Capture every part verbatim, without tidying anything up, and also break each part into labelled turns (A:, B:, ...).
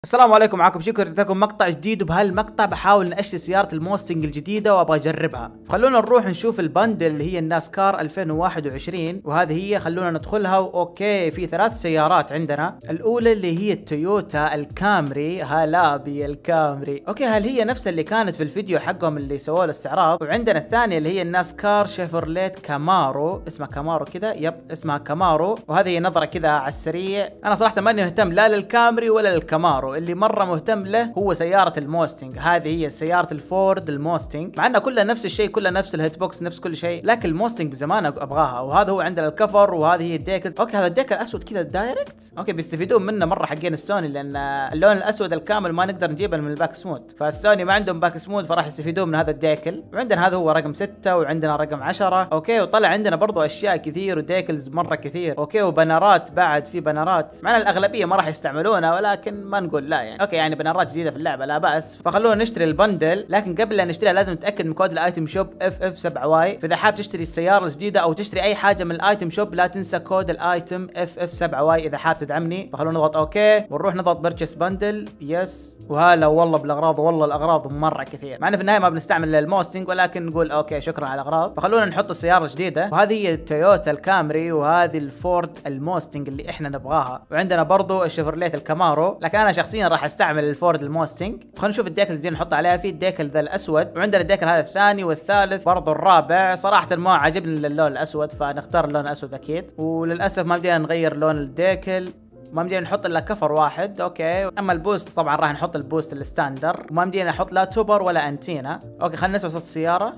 A: السلام عليكم، معكم شكر. جبت لكم مقطع جديد، وبهالمقطع بحاول اني اشتري سيارة الموستنج الجديدة وابغى اجربها. خلونا نروح نشوف البندل اللي هي الناسكار ألفين وواحد وعشرين، وهذه هي. خلونا ندخلها. اوكي، في ثلاث سيارات عندنا. الاولى اللي هي التويوتا الكامري، هالابي الكامري. اوكي، هل هي نفس اللي كانت في الفيديو حقهم اللي سووا الاستعراض؟ وعندنا الثانية اللي هي الناسكار شيفرليت كامارو، اسمها كامارو كذا، يب اسمها كامارو. وهذه هي نظرة كذا على السريع. انا صراحة ماني مهتم لا للكامري ولا للكامارو، اللي مرة مهتم له هو سيارة الموستنج. هذه هي سيارة الفورد الموستنج، مع انها كلها نفس الشيء، كلها نفس الهيت بوكس، نفس كل شيء، لكن الموستنج بزمان ابغاها. وهذا هو عندنا الكفر، وهذه هي الديكل. اوكي، هذا الديكل اسود كذا دايركت. اوكي، بيستفيدون منه مرة حقين السوني، لان اللون الاسود الكامل ما نقدر نجيبه من الباك سموث، فالسوني ما عندهم باك سموث، فراح يستفيدون من هذا الديكل. وعندنا هذا هو رقم ستة، وعندنا رقم عشرة. اوكي، وطلع عندنا برضو اشياء كثير وديكلز مرة كثير. اوكي، وبنرات بعد، في بنرات، مع ان الاغلبية ما راح يستعملونها، ولكن ما نقول لا يعني. اوكي، يعني بنرات جديدة في اللعبة لا بأس. فخلونا نشتري البندل، لكن قبل لا نشتريها لازم نتأكد من كود الايتم شوب اف اف سبعة واي. فإذا حاب تشتري السيارة الجديدة او تشتري اي حاجة من الايتم شوب، لا تنسى كود الايتم اف اف سبعة واي اذا حاب تدعمني. فخلونا نضغط اوكي، ونروح نضغط بيرتشيس بندل. يس، وهلا والله بالاغراض، والله الاغراض مرة كثير، مع انه في النهاية ما بنستعمل الموستنج، ولكن نقول اوكي شكرا على الاغراض. فخلونا نحط السيارة الجديدة، وهذه هي التويوتا الكامري، وهذه الفورد الموستنج اللي احنا نبغاها. وعندنا برضو الشيفرليت الكامارو، لكن انا شخصيا راح استعمل الفورد الموستنج. خلينا نشوف الديكل اللي نحط عليها. في الديكل ذا الاسود، وعندنا الديكل هذا الثاني والثالث، برضو الرابع. صراحه ما عجبني اللون الاسود، فنختار اللون الاسود اكيد. وللاسف ما بدينا نغير لون الديكل، ما بدينا نحط الا كفر واحد. اوكي، اما البوست طبعا راح نحط البوست الستاندر، وما بدينا نحط لا توبر ولا انتينا. اوكي، خلينا نسمع صوت السياره.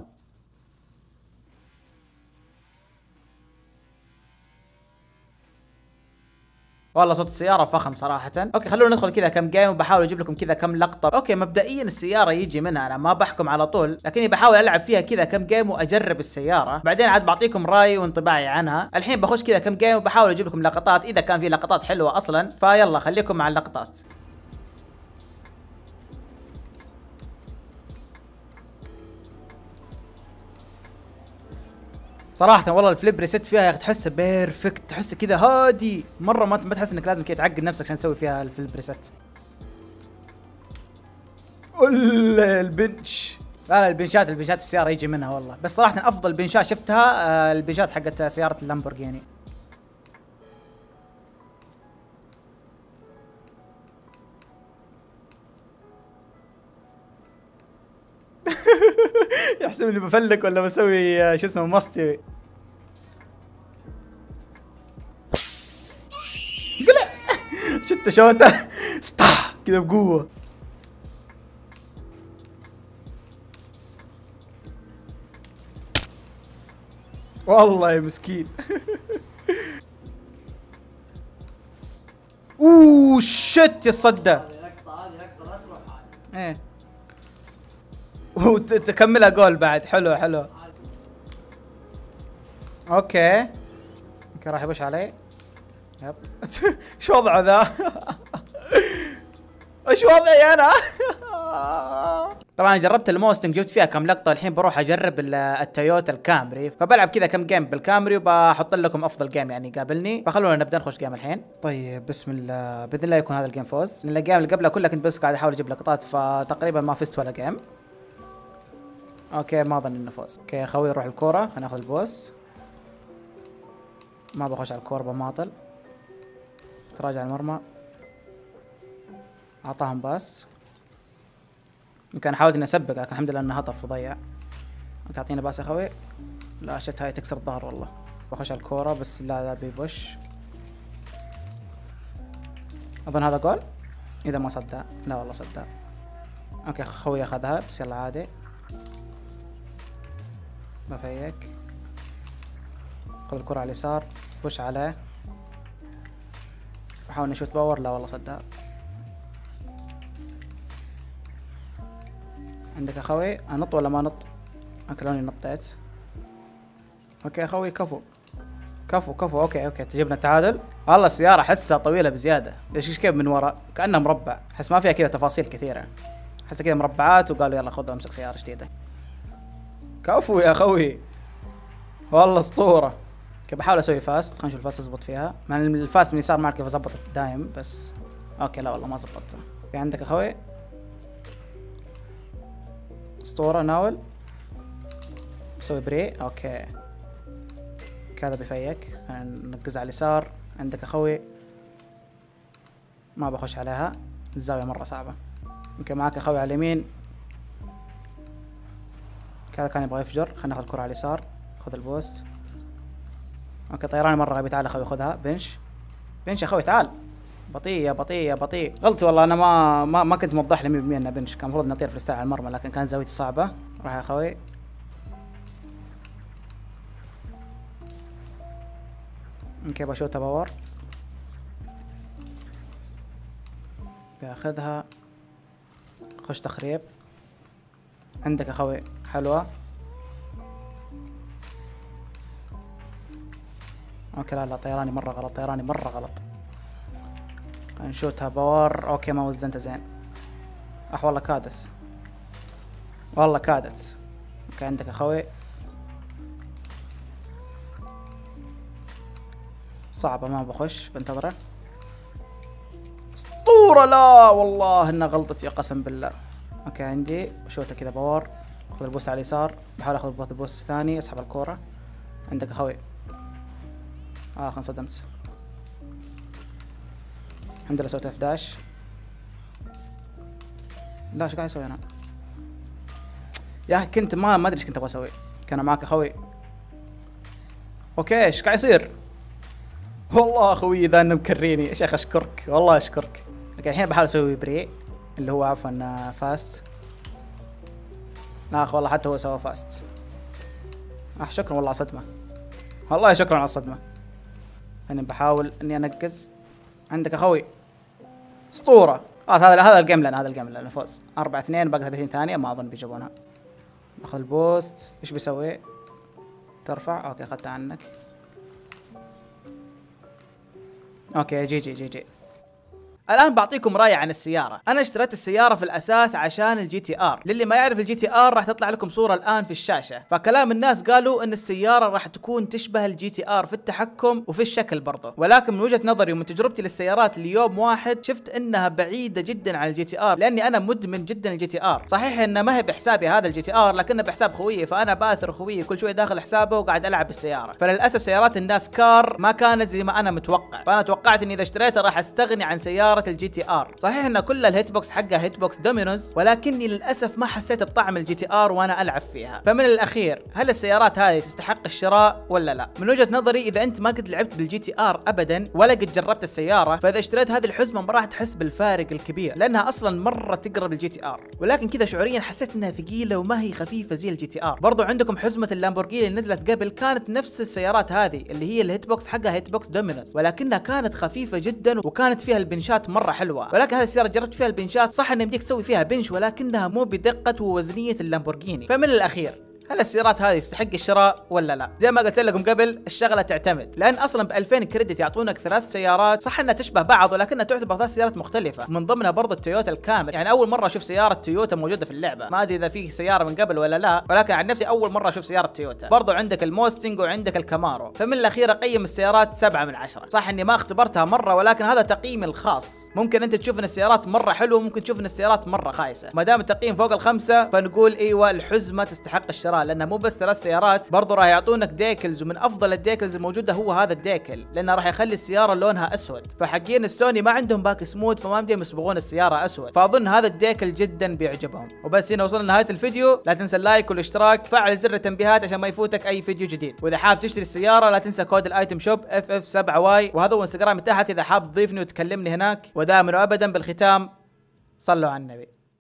A: والله صوت السيارة فخم صراحة. اوكي، خلونا ندخل كذا كم جيم، وبحاول اجيب لكم كذا كم لقطة. اوكي، مبدئيا السيارة يجي منها، انا ما بحكم على طول، لكني بحاول العب فيها كذا كم جيم واجرب السيارة، بعدين عاد بعطيكم رايي وانطباعي عنها. الحين بخش كذا كم جيم وبحاول اجيب لكم لقطات، اذا كان في لقطات حلوة اصلا. فيلا خليكم مع اللقطات. صراحة والله الفليب ريست فيها تحسه بيرفكت، تحسه كذا هادي مرة، ما ما تحس انك لازم كذا تعقد نفسك عشان تسوي فيها الفليب ريست. البنش، لا لا البنشات البنشات في السيارة يجي منها والله. بس صراحة افضل بنشات شفتها آه البنشات حقت سيارة اللامبورجيني. يحسب اني بفلك ولا بسوي آه شو اسمه مصتي. شفت شوته ستا كذا بقوة. والله يا مسكين. اوه شت يا الصدى. ايه، وتكملها جول بعد. حلو حلو. اوكي اوكي، راح يبش علي. يب. شو وضعه ذا؟ ايش وضعي انا؟ طبعا جربت الموستنج، جبت فيها كم لقطه. الحين بروح اجرب التويوتا الكامري، فبلعب كذا كم جيم بالكامري، وبحط لكم افضل جيم يعني قابلني. فخلونا نبدا نخش جيم الحين. طيب بسم الله، باذن الله يكون هذا الجيم فوز، لان الجيم اللي قبلها كلها كنت بس قاعد احاول اجيب لقطات، فتقريبا ما فزت ولا جيم. اوكي، ما اظن انه فوز. اوكي يا اخوي، روح الكوره، خلينا ناخذ البوست. ما بخش على الكوره، بماطل. تراجع المرمى، اعطاهم باس. يمكن حاولت اني اسبق، لكن الحمد لله انه هطف وضيع. اوكي، اعطينا باس يا اخوي. لا شت، هاي تكسر الظهر والله. بخش على الكورة، بس لا لا بيبوش. اظن هذا جول اذا ما صدق. لا والله صدق. اوكي اخوي اخذها، بس يلا عادي. بفيك، خذ الكرة على اليسار، بوش عليه، بحاول نشوت باور. لا والله صدق. عندك اخوي، انط ولا ما نط؟ اكلوني نطيت. اوكي اخوي، كفو كفو كفو. اوكي اوكي، جبنا التعادل. والله السيارة احسها طويلة بزيادة. ليش كيف من ورا كأنها مربع؟ احس ما فيها كذا تفاصيل كثيرة، احسها كذا مربعات، وقالوا يلا خذ امسك سيارة جديدة. كفو يا اخوي، والله اسطورة. اوكي، بحاول اسوي فاست. خلينا نشوف الفاست اضبط فيها، مع الفاست من اليسار ما اعرف كيف اضبط دايم. بس اوكي، لا والله ما زبطتها. في عندك اخوي اسطورة ناول بسوي بري. اوكي كذا بيفيك. نركز على اليسار. عندك اخوي ما بخش عليها، الزاوية مرة صعبة. يمكن معاك اخوي على اليمين كذا كان يبغى يفجر. خلينا ناخذ الكرة على اليسار. خذ البوست. اوكي طيراني مرة غبي. تعال اخوي خذها. بنش بنش يا اخوي تعال. بطيء يا بطيء يا بطيء. غلطي والله انا ما ما, ما كنت موضح لي مية بالمية انه بنش. كان المفروض نطير في الساعة على المرمى لكن كان زاويتي صعبة. راح يا اخوي. اوكي بشوتها باور. بياخذها. خش تخريب. عندك اخوي حلوة. اوكي لا لا طيراني مرة غلط. طيراني مرة غلط. نشوتها باور. اوكي ما وزنتها زين. اح والله كادت. والله كادت. اوكي عندك اخوي صعبة ما بخش بنتظره. اسطورة. لا والله انها غلطتي قسم بالله. اوكي عندي شوتها كذا باور. خذ البوست على اليسار. بحاول اخذ البوست الثاني. اسحب الكورة. عندك اخوي اخ انصدمت. الحمد لله سويت اف داش. لا ايش قاعد اسوي انا يا اخي؟ كنت ما ما ادري ايش كنت ابغى اسوي. كان معك اخوي. اوكي ايش قاعد يصير؟ والله اخوي اذا انه مكريني يا شيخ اشكرك والله اشكرك. اوكي الحين بحاول اسوي بري اللي هو عفوا فاست. لا اخ والله حتى هو سوى فاست. اه شكرا والله على الصدمة. والله شكرا على الصدمة. انا بحاول اني انقز. عندك اخوي اسطورة. اه هذا هذا الجيم لنا. هذا الجيم لنا فوز. أربعة اثنين باقي ثلاثين ثانية ما اظن بيجيبونها. باخذ البوست. ايش بيسوي؟ ترفع. اوكي اخذتها عنك. اوكي جي جي جي جي. الان بعطيكم راي عن السياره. انا اشتريت السياره في الاساس عشان الجي تي ار. للي ما يعرف الجي تي ار راح تطلع لكم صوره الان في الشاشه. فكلام الناس قالوا ان السياره راح تكون تشبه الجي تي ار في التحكم وفي الشكل برضه، ولكن من وجهه نظري ومن تجربتي للسيارات ليوم واحد شفت انها بعيده جدا عن الجي تي ار، لاني انا مدمن جدا الجي تي ار. صحيح انه ما هي بحسابي هذا الجي تي ار لكنه بحساب خويي، فانا باثر خويي كل شوي داخل حسابه وقاعد العب بالسياره. فللاسف سيارات الناس كار ما كانت زي ما انا متوقع، فانا توقعت اني اذا اشتريتها راح استغني عن سياره الجي تي ار. صحيح ان كل الهيت بوكس حقها هيت بوكس دومينوز، ولكني للاسف ما حسيت بطعم الجي تي ار وانا العب فيها. فمن الاخير هل السيارات هذه تستحق الشراء ولا لا؟ من وجهة نظري اذا انت ما قد لعبت بالجي تي ار ابدا ولا قد جربت السيارة، فاذا اشتريت هذه الحزمة ما راح تحس بالفارق الكبير لانها اصلا مرة تقرب الجي تي ار، ولكن كذا شعوريا حسيت انها ثقيلة وما هي خفيفة زي الجي تي ار. برضو عندكم حزمة اللامبورجيني اللي نزلت قبل كانت نفس السيارات هذه اللي هي الهيت بوكس حقها هيت بوكس دومينوز، ولكنها كانت خفيفة جدا وكانت فيها البنشات مرة حلوة. ولكن هذه السيارة جربت فيها البنشات، صح ان يمديك تسوي فيها بنش ولكنها مو بدقة ووزنية اللامبورجيني. فمن الاخير هل السيارات هذه تستحق الشراء ولا لا؟ زي ما قلت لكم قبل الشغله تعتمد، لان اصلا ب ألفين كريدت يعطونك ثلاث سيارات، صح انها تشبه بعض ولكنها تعتبر ثلاث سيارات مختلفه، من ضمنها برضه التويوتا الكامل. يعني اول مره اشوف سياره تويوتا موجوده في اللعبه، ما ادري اذا في سياره من قبل ولا لا، ولكن عن نفسي اول مره اشوف سياره تويوتا. برضه عندك الموستنج وعندك الكامارو. فمن الاخير اقيم السيارات سبعة من عشرة. صح اني ما اختبرتها مره ولكن هذا تقييمي الخاص. ممكن انت تشوف ان السيارات مره حلوه وممكن تشوف ان السيارات مره خايسه. ما دام التقييم فوق الخمسه فنقول ايوه الحزمه تستحق الشراء، لانها مو بس ثلاث سيارات، برضو راح يعطونك ديكلز، ومن افضل الديكلز الموجوده هو هذا الديكل، لانه راح يخلي السياره لونها اسود. فحقين السوني ما عندهم باك سموث فما بدهم يصبغون السياره اسود، فاظن هذا الديكل جدا بيعجبهم. وبس هنا وصلنا لنهايه الفيديو. لا تنسى اللايك والاشتراك، فعل زر التنبيهات عشان ما يفوتك اي فيديو جديد. واذا حاب تشتري السياره لا تنسى كود الايتم شوب اف اف سبعة واي، وهذا هو انستغرامي تحت اذا حاب تضيفني وتكلمني هناك. ودائما وابدا بالختام صلوا على النبي.